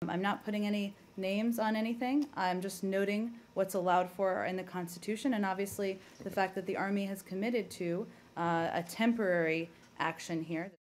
I'm not putting any names on anything. I'm just noting what's allowed for in the Constitution, and obviously the fact that the Army has committed to a temporary action here.